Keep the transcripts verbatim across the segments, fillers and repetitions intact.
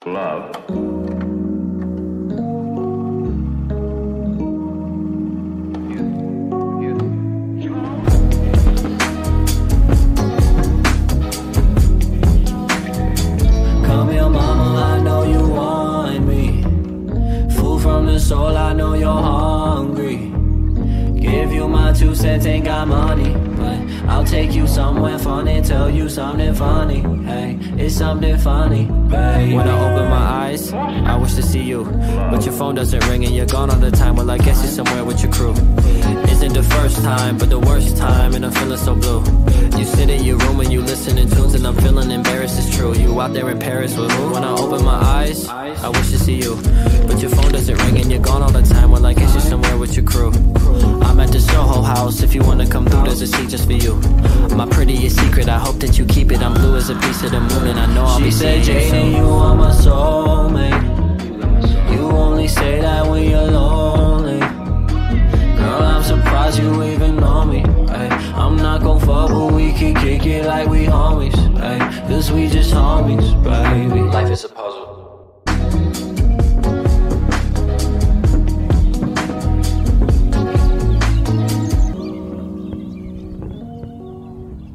Love. Soul, I know you're hungry. Give you my two cents, ain't got money, but I'll take you somewhere fun and tell you something funny. Hey, it's something funny, baby. When I open my eyes, I wish to see you, but your phone doesn't ring and you're gone all the time. Well, I guess you're somewhere with your crew. Isn't the first time, but the worst time, and I'm feeling so blue. You sit in your room and you listen to tunes, and I'm feeling embarrassed, it's true. You out there in Paris with who? When I open my eyes, I wish to see you, but your phone doesn't ring and you're gone all the time. Well, I guess you're somewhere with your crew. I'm at the Soho House, if you wanna come through, there's a seat just for you. My prettiest secret, I hope that you keep it. I'm blue as a piece of the moon, and I know I'll be seeing you soon. She said, Jaden, you are my soulmate. You only say that when you're lonely. Girl, I'm surprised you even know me. Ay, I'm not gon' fuck, but we can kick it like we homies. Ay, cause we just homies, baby. Life is a puzzle.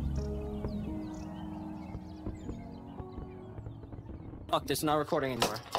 Fuck this, not recording anymore.